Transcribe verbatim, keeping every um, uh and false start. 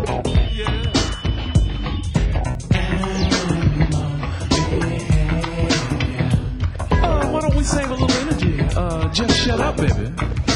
Uh, why don't we save a little energy? Uh, just shut up, baby.